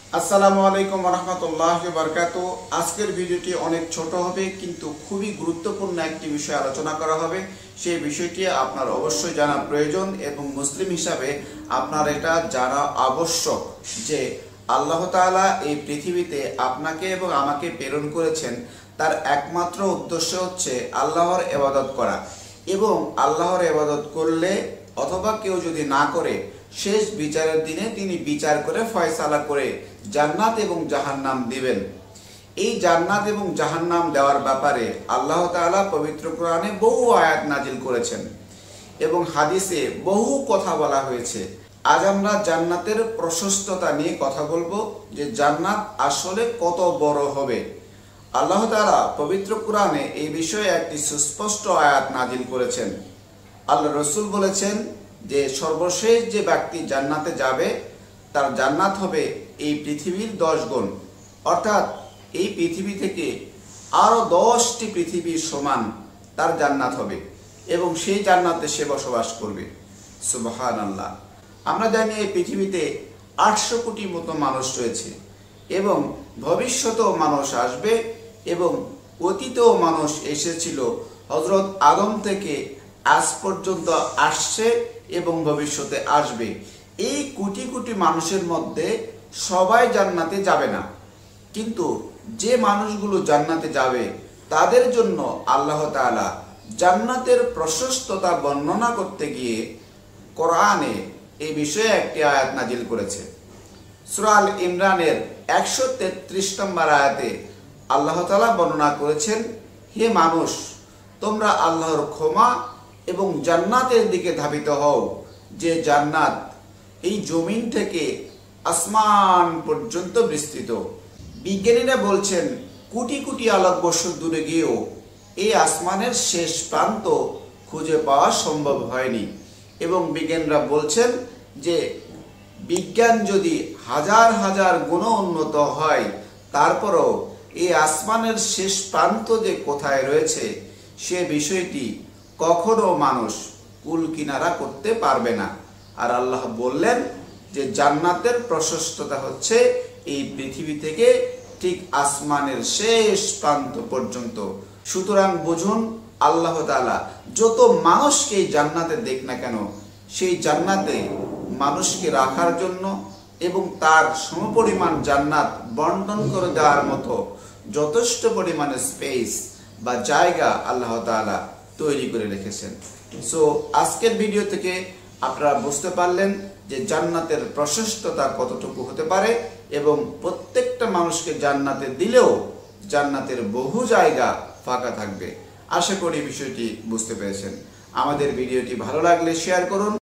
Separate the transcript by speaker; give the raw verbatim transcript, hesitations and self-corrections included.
Speaker 1: আসসালামু আলাইকুম ওয়া রাহমাতুল্লাহি ওয়া বারাকাতুহু। আজকের ভিডিওটি অনেক ছোট হবে কিন্তু খুবই গুরুত্বপূর্ণ একটি বিষয় আলোচনা করা হবে। সেই বিষয়টি আপনার অবশ্যই জানা প্রয়োজন এবং মুসলিম হিসাবে আপনার এটা জানা আবশ্যক যে আল্লাহ তাআলা এই পৃথিবীতে আপনাকে এবং আমাকে প্রেরণ করেছেন তার একমাত্র উদ্দেশ্য হচ্ছে আল্লাহর ইবাদত করা, এবং আল্লাহর ইবাদত করলে অথবা কেউ যদি না করে শেষ বিচারের দিনে তিনি বিচার করে ফয়সালা করে জান্নাত এবং জাহান্নাম দিবেন। এই জান্নাত এবং জাহান্নাম দেওয়ার ব্যাপারে আল্লাহ তাআলা পবিত্র কোরআনে বহু আয়াত নাজিল করেছেন এবং হাদিসে বহু কথা বলা হয়েছে। আজ আমরা জান্নাতের প্রশস্ততা নিয়ে কথা বলবো, যে জান্নাত আসলে কত বড় হবে। আল্লাহ তাআলা পবিত্র কোরআনে এই বিষয়ে একটি সুস্পষ্ট আয়াত নাজিল করেছেন। আল্লাহ রসুল বলেছেন যে সর্বশেষ যে ব্যক্তি জান্নাতে যাবে তার জান্নাত হবে এই পৃথিবীর দশ গুণ, অর্থাৎ এই পৃথিবী থেকে আরো দশটি পৃথিবীর সমান তার জান্নাত হবে এবং সেই জান্নাতে সে বসবাস করবে। সুবহানাল্লাহ। আমরা জানি এই পৃথিবীতে আটশো কোটি মতো মানুষ রয়েছে এবং ভবিষ্যতেও মানুষ আসবে এবং অতীতেও মানুষ এসেছিল। হযরত আদম থেকে আজ পর্যন্ত আসছে এবং ভবিষ্যতে আসবে। এই কোটি কোটি মানুষের মধ্যে সবাই জান্নাতে যাবে না, কিন্তু যে মানুষগুলো জান্নাতে যাবে তাদের জন্য আল্লাহ তাআলা জান্নাতের প্রশস্ততা বর্ণনা করতে গিয়ে কোরআনে এই বিষয়ে একটি আয়াত নাজিল করেছে। সূরা আল ইমরানের একশো তেত্রিশ নম্বর আয়াতে আল্লাহ তাআলা বর্ণনা করেছেন, হে মানুষ, তোমরা আল্লাহর ক্ষমা এবং জান্নাতের দিকে ধাবিত হও, যে জান্নাত এই জমিন থেকে আসমান পর্যন্ত বিস্তৃত। বিজ্ঞানীরা বলছেন কোটি কোটি আলোকবর্ষ দূরে গিয়েও এই আসমানের শেষ প্রান্ত খুঁজে পাওয়া সম্ভব হয়নি, এবং বিজ্ঞানীরা বলছেন যে বিজ্ঞান যদি হাজার হাজার গুণ উন্নত হয় তারপরও এই আসমানের শেষ প্রান্ত যে কোথায় রয়েছে সে বিষয়টি কখনো মানুষ কুল কিনারা করতে পারবে না। আর আল্লাহ বললেন যে জান্নাতের প্রশস্ততা হচ্ছে এই পৃথিবী থেকে ঠিক আসমানের শেষ প্রান্ত পর্যন্ত। সুতরাং বুঝুন, আল্লাহ তাআলা যত মানুষকে এই জান্নাতে দেখ না কেন, সেই জান্নাতে মানুষকে রাখার জন্য এবং তার সমপরিমাণ জান্নাত বন্টন করে দেওয়ার মতো যথেষ্ট পরিমাণে স্পেস বা জায়গা আল্লাহ তাআলা তৈরি করে রেখেছেন। সো আজকের ভিডিও থেকে আপনারা বুঝতে পারলেন যে জান্নাতের প্রশস্ততা কতটুকু হতে পারে, এবং প্রত্যেকটা মানুষকে জান্নাতে দিলেও জান্নাতের বহু জায়গা ফাঁকা থাকবে। আশা করি বিষয়টি বুঝতে পেরেছেন। আমাদের ভিডিওটি ভালো লাগলে শেয়ার করুন।